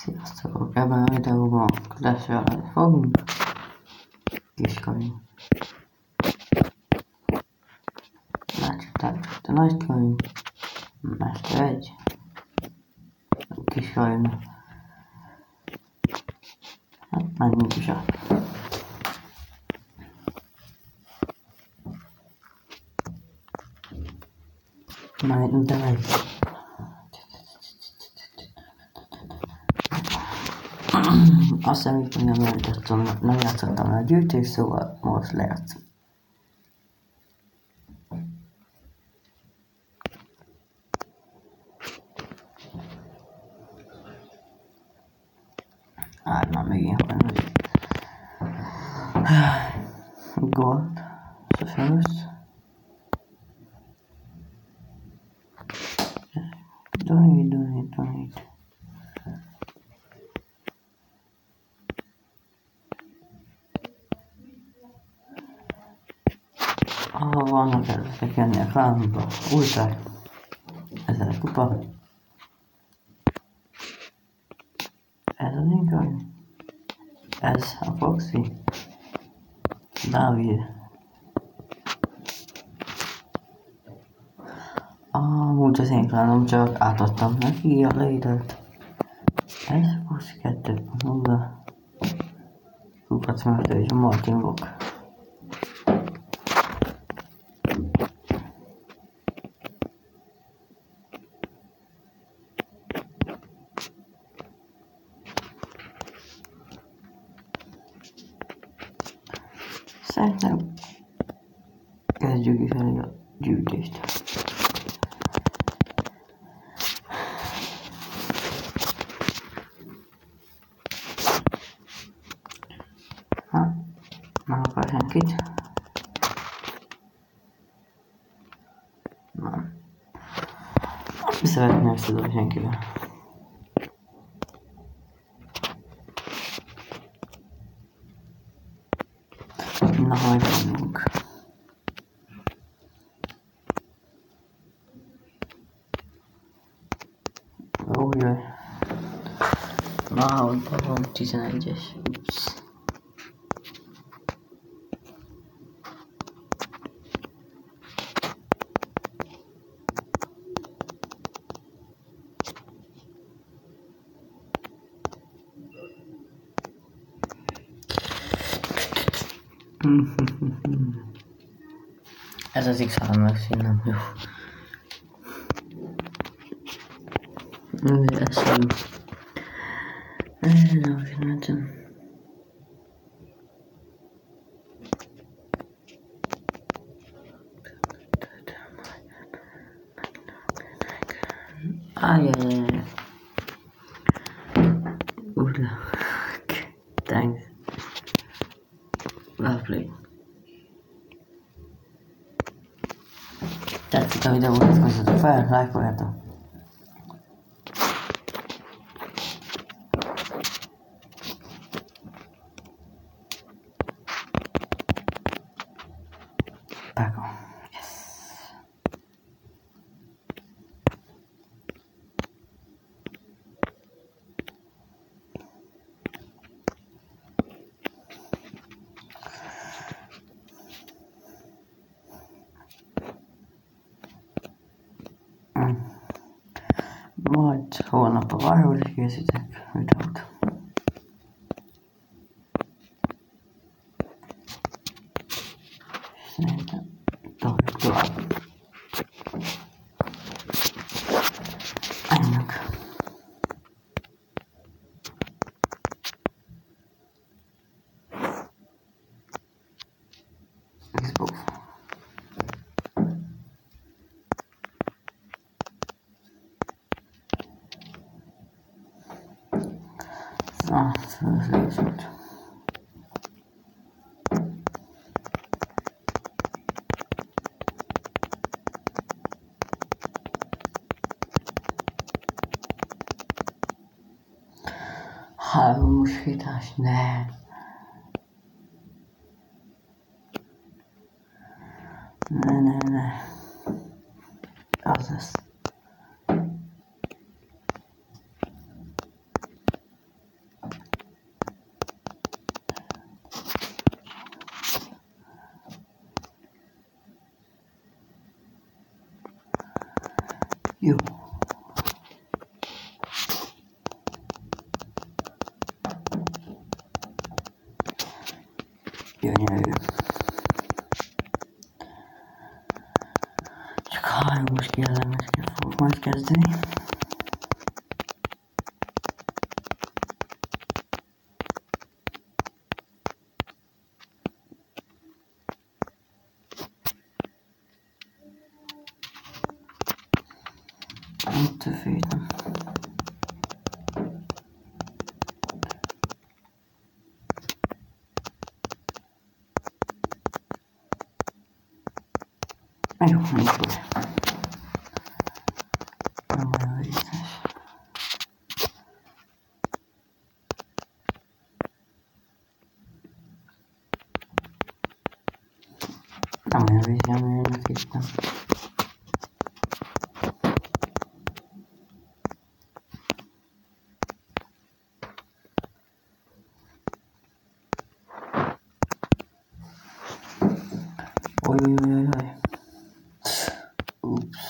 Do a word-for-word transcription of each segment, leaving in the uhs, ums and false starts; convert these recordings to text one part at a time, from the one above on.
Sziasztok! Ebben a videóban Clash Royale fogunk. Kiskönyv. Látjátok a nagykönyv. Mester egy. Kiskönyv. Hát menjünk is át. Majd de megy. Azt hiszem, hogy nem játszottam, nem játszottam a gyűjtés, szóval most lejátszom. Hát már még ilyen van, hogy gold, so first. Donate, donate, donate. Ahol vannak ezek jönni a klámba, ultrák, ezer kupa. Ez az inkább. Ez a Foxy. Dávid. Amúgy az én klánom, csak átadtam neki a lédert. Ez Foxy kettő pont nulla. Kupac Mörtő és a Martin Bock. Szerintem kezdjük is el a gyűjtést. Ha, nem akar senkit. Nem. Nem szeretném összedobni senkivel. Na, majd vannak. Ójjaj. Na, ott van tizenegyes. Ups. Ez az iksz három megszín, nem jó. Ez jó. Ez nem csináltam. Ajjajjaj. Good luck. Thanks. Well played. Tetszik a videó, iratkozzatok fel, lájkoljátok. Back on. Yes. Majd holnap a várról is készítek videót. Szerintem toljuk tovább. Ennek. Xbox. Na, ez lesz volt. Három muskítás, ne! Ne, ne, ne. Az lesz. Gyönyörű. Csak háromos kellemeskel fogok majd kezdeni. Itt a főtem. Jó, nincs. Nem olyan vicces. Nem olyan vicces, amilyennek hittem. Oj, oj, oj, oj. Ups.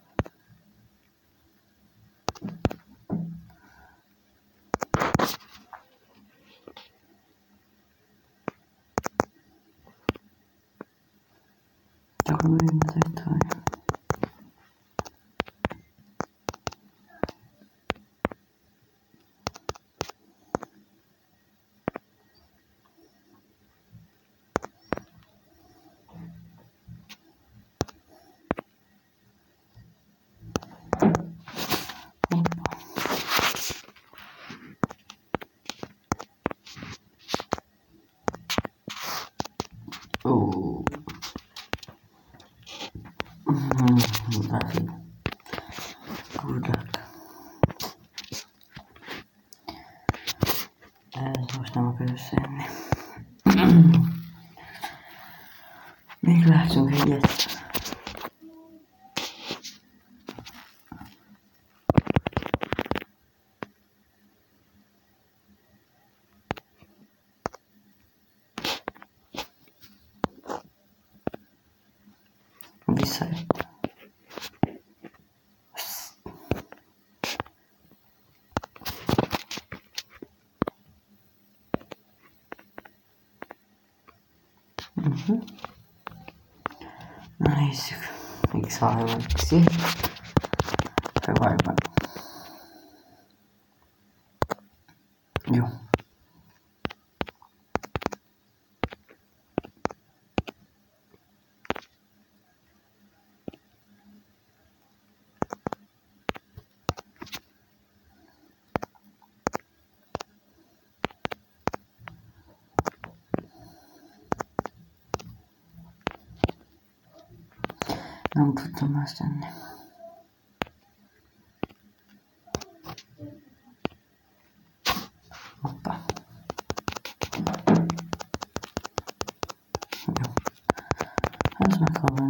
Csak mindent egy taj. Ó. David. Kudak. Ez most nem akar összejönni. Még látsunk egyet. Visszajött. Uh-huh. Na nézzük. X három X-i. Februárban. Jó. Nem tudtam azt tenni. Hoppá. Jó. Ez meghalom.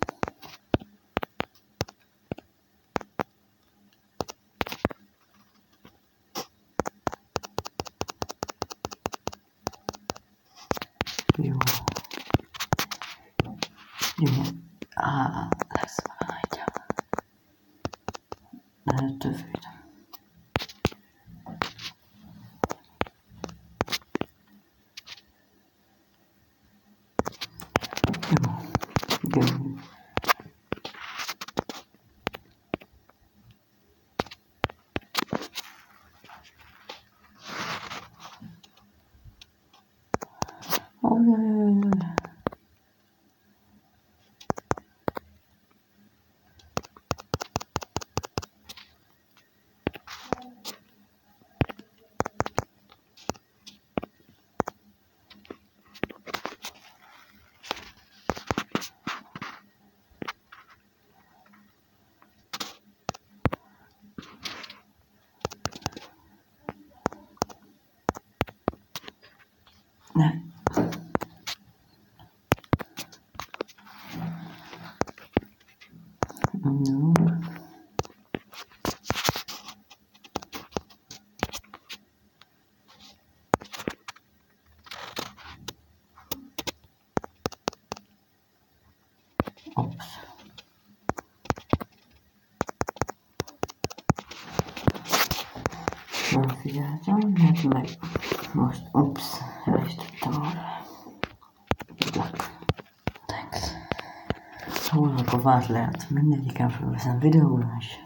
Jó. Jó. Á, lesz valamelyik. Lehet többet. Jó. Jó. Oj, oj, oj, oj. Ne. No. Ops. Nem figyeltem, hát meg most, ups, el is tudtam arra. Szóval akkor vált lehet, mindegyiken felveszem videóra is.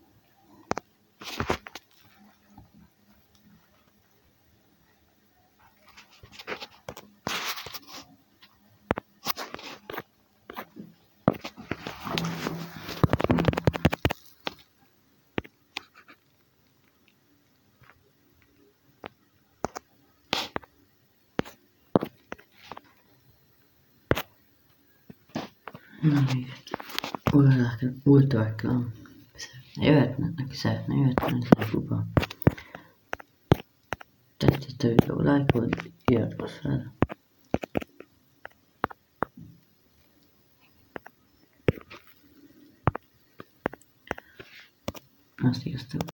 Na még újra reklám. Szeretne jöhetne, neki szeretne jöhetne, ez a kupa. Tetszett a videó, lájkod, iratkozz fel. Azt sziasztok!